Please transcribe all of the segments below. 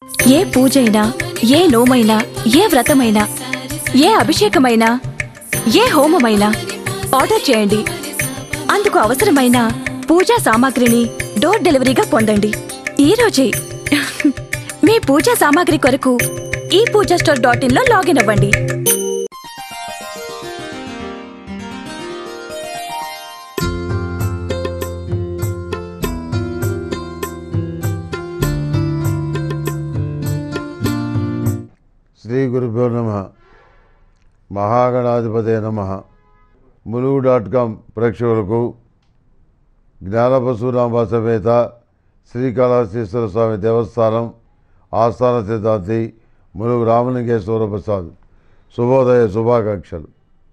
ఏ పూజైనా, ఏ నోమైనా, ఏ వ్రతమైనా, ఏ అభిషేకమైనా, ఏ హోమమైనా ఆర్డర్ చేయండి. అందుకు అవసరమైన పూజా సామాగ్రిని డోర్ డెలివరీగా పొందండి. ఈ రోజే మీ పూజా సామాగ్రి కొరకు ePoojaStore.in లో లాగిన్ అవ్వండి. శ్రీ గురుభ్యో నమః. మహాగణాధిపతే నమః. ములుగు.com ప్రేక్షకులకు జ్ఞానపశునామ సమేత శ్రీకాళహస్తీశ్వర స్వామి దేవస్థానం ఆస్థాన సిద్ధాంతి ములుగు రామలింగేశ్వర ప్రసాద్ శుభోదయ శుభాకాంక్షలు.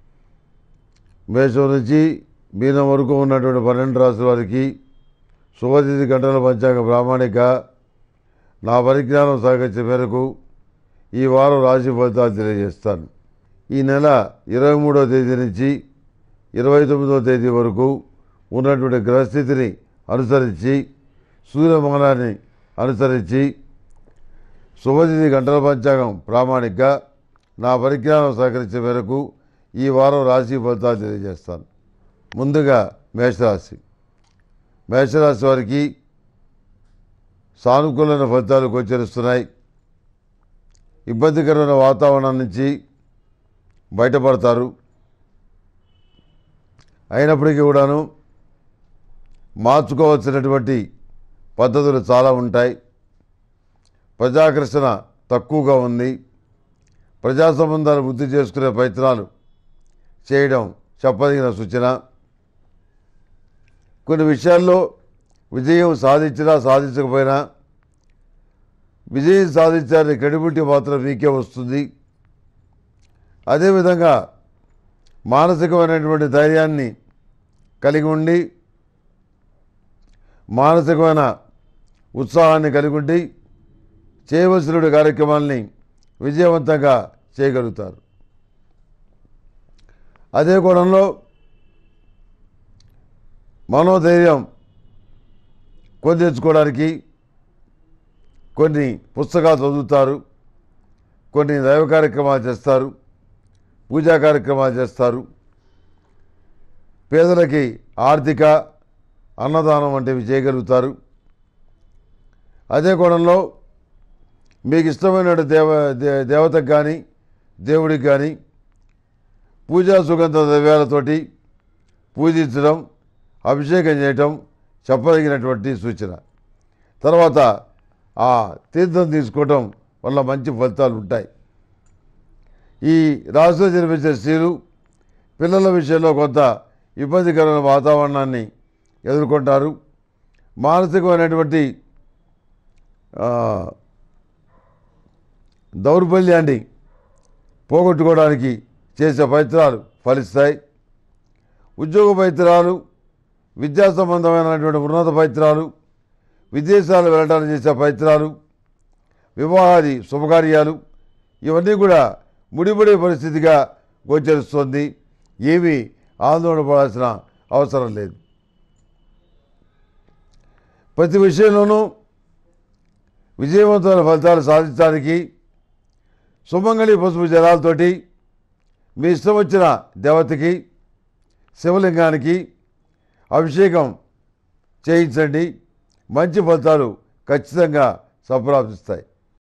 మేషం నుంచి మీనం వరకు ఉన్నటువంటి 12 రాశుల వారికి శుభతిథి గంటల పంచాంగ ప్రామాణిక నా పరిజ్ఞానం సహకరించే మేరకు ఈ వారం రాశి ఫలితాలు తెలియజేస్తాను. ఈ నెల 23వ తేదీ నుంచి 29వ తేదీ వరకు ఉన్నటువంటి గ్రహస్థితిని అనుసరించి సూర్యమానాన్ని అనుసరించి శుభతిథి గంటల పంచాంగం ప్రామాణిక నా పరిజ్ఞానం సహకరించే మేరకు ఈ వారం రాశి ఫలితాలు తెలియజేస్తాను. ముందుగా మేషరాశి. మేషరాశి వారికి సానుకూలమైన ఫలితాలు గోచరిస్తున్నాయి. ఇబ్బందికరమైన వాతావరణం నుంచి బయటపడతారు. అయినప్పటికీ కూడాను మార్చుకోవాల్సినటువంటి పద్ధతులు చాలా ఉంటాయి. ప్రజాకర్షణ తక్కువగా ఉంది. ప్రజా సంబంధాలు వృద్ధి చేసుకునే ప్రయత్నాలు చేయడం చెప్పదగిన సూచన. కొన్ని విషయాల్లో విజయం సాధించినా సాధించకపోయినా విజయం సాధించాలని క్రెడిబిలిటీ మాత్రం మీకే వస్తుంది. అదేవిధంగా మానసికమైనటువంటి ధైర్యాన్ని కలిగి ఉండి మానసికమైన ఉత్సాహాన్ని కలిగి ఉండి చేయవలసిన కార్యక్రమాల్ని విజయవంతంగా చేయగలుగుతారు. అదే కోణంలో మనోధైర్యం తెచ్చుకోవడానికి కొన్ని పుస్తకాలు చదువుతారు, కొన్ని దైవ కార్యక్రమాలు చేస్తారు, పూజా కార్యక్రమాలు చేస్తారు. పేదలకి ఆర్థిక అన్నదానం వంటివి చేయగలుగుతారు. అదే కోణంలో మీకు ఇష్టమైన దేవతకు కానీ దేవుడికి కానీ పూజా సుగంధ ద్రవ్యాలతోటి పూజించడం, అభిషేకం చేయటం చెప్పదగినటువంటి సూచన. తర్వాత ఆ తీర్థం తీసుకోవటం వల్ల మంచి ఫలితాలు ఉంటాయి. ఈ రాశిలో జన్మించే స్త్రీలు పిల్లల విషయంలో కొంత ఇబ్బందికరమైన వాతావరణాన్ని ఎదుర్కొంటారు. మానసికమైనటువంటి దౌర్బల్యాన్ని పోగొట్టుకోవడానికి చేసే ప్రయత్నాలు ఫలిస్తాయి. ఉద్యోగ ప్రయత్నాలు, విద్యా సంబంధమైనటువంటి ఉన్నత ప్రయత్నాలు, విదేశాలు వెళ్ళడానికి చేసే ప్రయత్నాలు, వివాహాది శుభకార్యాలు ఇవన్నీ కూడా ముడిపడే పరిస్థితిగా గోచరిస్తుంది. ఏమీ ఆందోళన పడాల్సిన అవసరం లేదు. ప్రతి విషయంలోనూ విజయవంతమైన ఫలితాలు సాధించడానికి సుమంగళి పసుపు జలాలతోటి మీ ఇష్టం వచ్చిన దేవతకి, శివలింగానికి అభిషేకం చేయించండి. మంచి ఫలితాలు ఖచ్చితంగా సంప్రాప్తిస్తాయి.